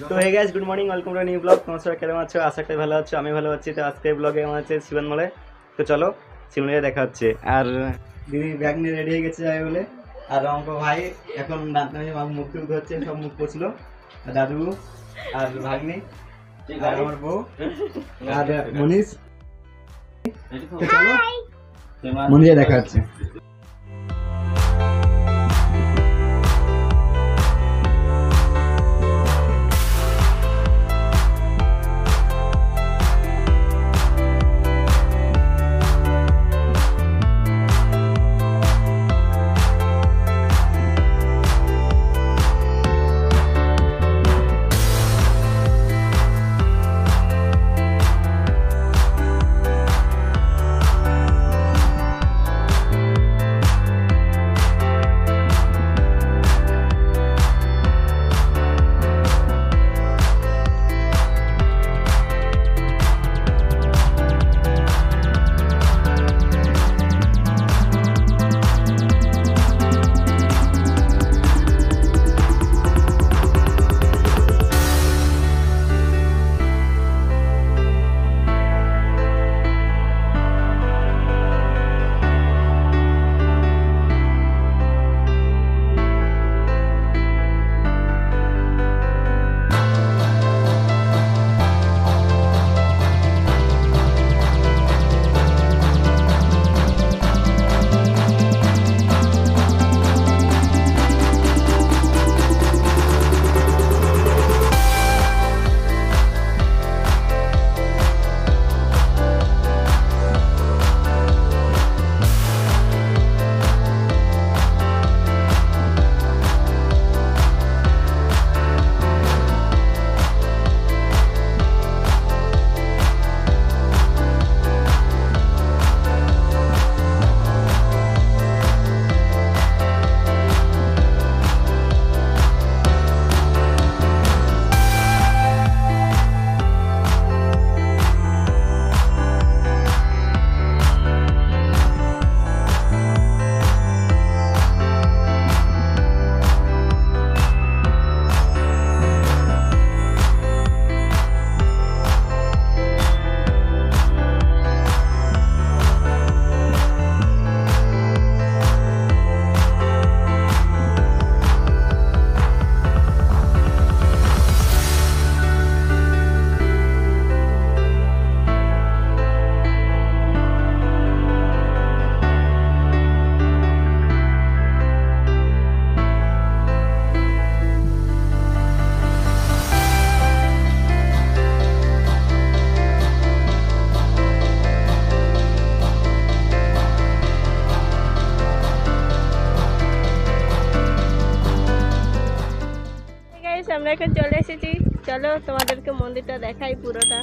তো hey guys, good morning, welcome to new blog. তোমরা সবাই কেমন আছো? আশা করি ভালো আছো, আমি ভালো আছি। তো আজকে ব্লগে আমার আছে শিবন মলে। তো চলো শিবনে দেখা হচ্ছে। আর দিদি ব্যাগ নিয়ে রেডি হয়ে গেছে যাবে বলে। আর অঙ্ক ভাই এখন দাঁত নিয়ে মুখ টুক ধরছে, সব মুখ পছলো। দাদু আর ভাগ্নি আর আমার বউ আর মনীষ। তো চলো মনীষে দেখা হচ্ছে। আমরা এখন চলে এসেছি, চলো তোমাদেরকে মন্দিরটা দেখাই পুরোটা।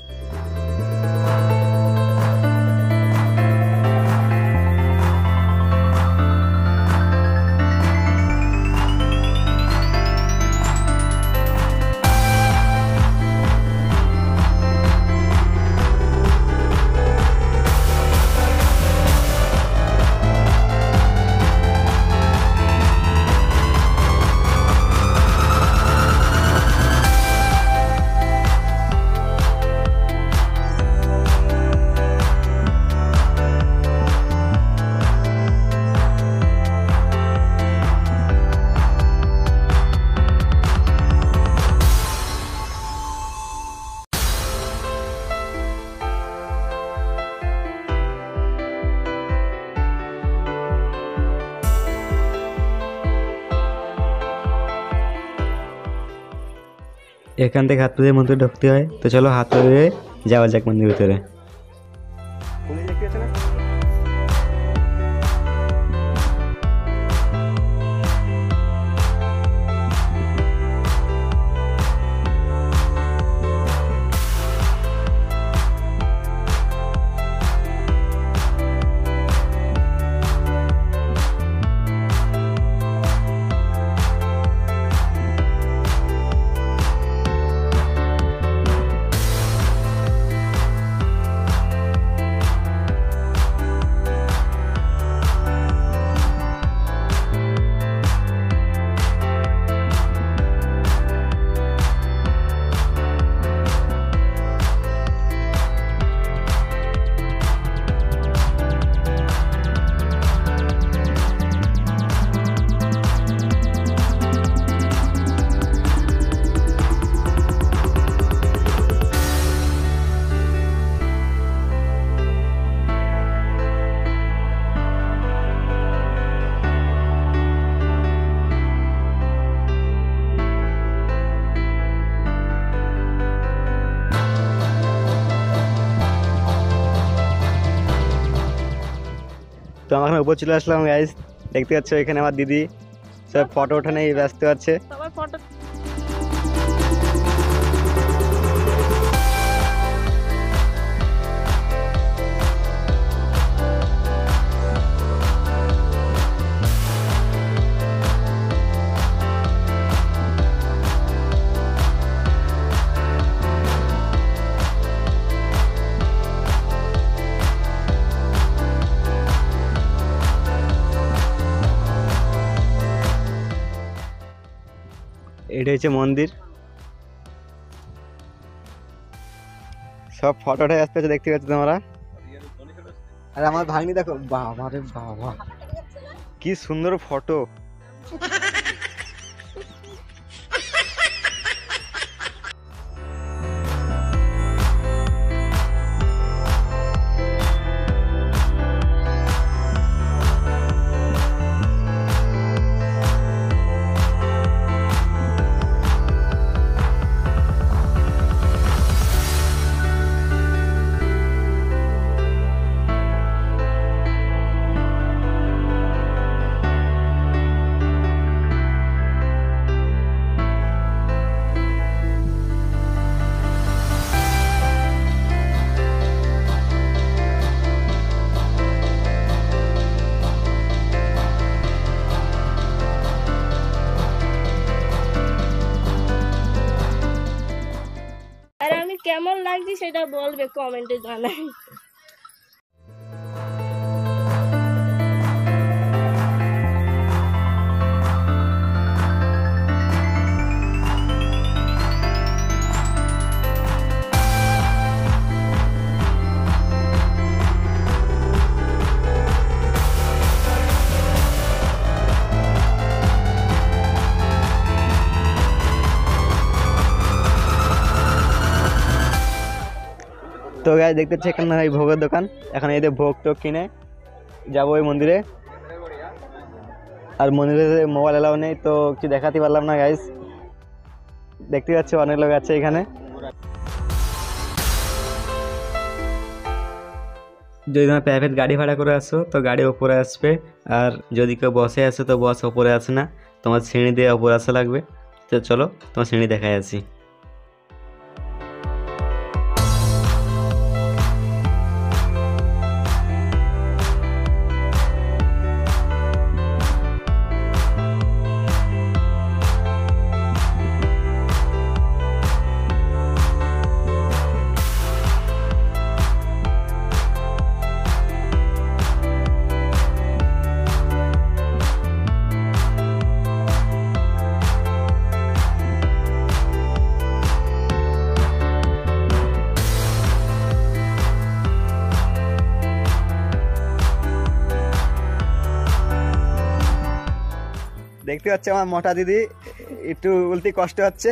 এখান থেকে হাত পা ধুয়ে মন্দিরে ঢুকতে হয়। তো চলো হাত পা ধুয়ে যাওয়া যাক মন্দিরের ভিতরে। তো আমরা এখন উপর চলে আসলাম গাইস, দেখতে পাচ্ছ এখানে আমার দিদি সব ফটো ওঠানে ব্যস্ত আছে। সবাই ফটো। এটা হচ্ছে মন্দির, সব ফটো উঠে আসতে আছে দেখতে পাচ্ছ তোমরা। আর আমার ভাগ্নি দেখো, বাবা রে বাবা কি সুন্দর ফটো। আর আমি কেমন লাগছে সেটা বলবে কমেন্টে জানাই। তো গাইস দেখতে পাচ্ছি এখানে এই ভোগের দোকান, এখন এদের ভোগ টোগ কিনে যাবো ওই মন্দিরে। আর মন্দিরে মোবাইল এলাও নেই তো কিছু দেখাতে পারলাম না গাইস। দেখতে পাচ্ছি অনেক লোক আছে এখানে। যদি তোমার প্রাইভেট গাড়ি ভাড়া করে আসো তো গাড়ি ওপরে আসবে, আর যদি কেউ বসে আসে তো বস ওপরে আসে না, তোমার সিঁড়ি দিয়ে ওপরে আসা লাগবে। তো চলো তোমার সিঁড়ি দেখাই আসি। দেখতে পাচ্ছি আমার মোটা দিদি একটু উল্টি কষ্ট হচ্ছে।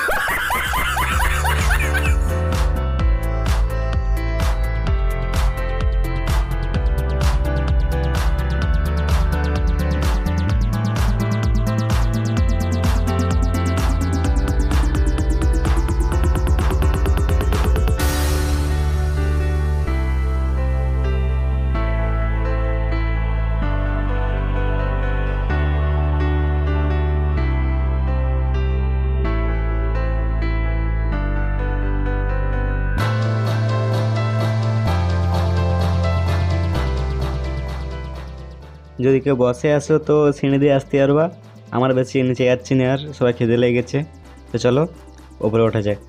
যদি কেউ বসে আসো তো সিঁড়ি দিয়ে আসতে পারবা, আমার বেশি নিচে যাচ্ছি না, আর সবাই খিদে লেগে গেছে। তো চলো ওপরে ওঠা যাক।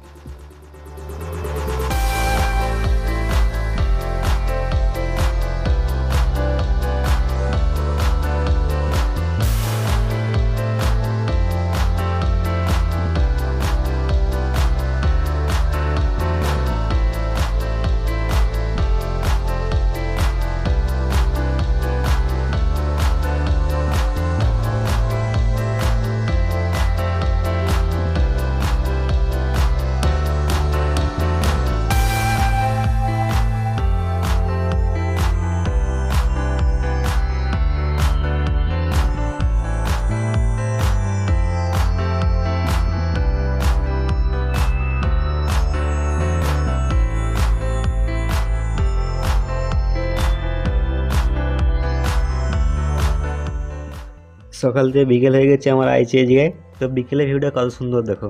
সকাল থেকে বিকেল হয়ে গেছে আমার আইছি এই জায়গায়। তো বিকেলে ভিউটা কত সুন্দর দেখো।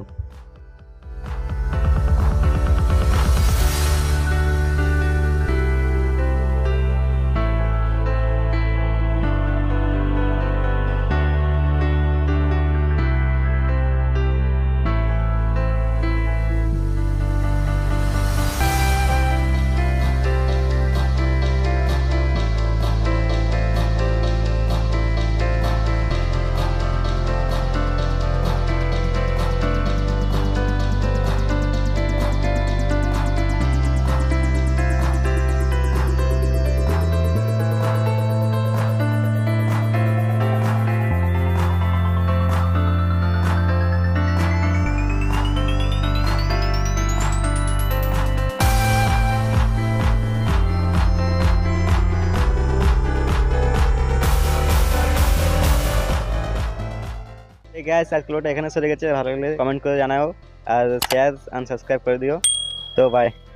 গাইস আজকে ভিডিওটা এখানে সরে গেছে, ভালো লাগলে কমেন্ট করে জানাও আর শেয়ার এন্ড সাবস্ক্রাইব করে দিও। তো বাই।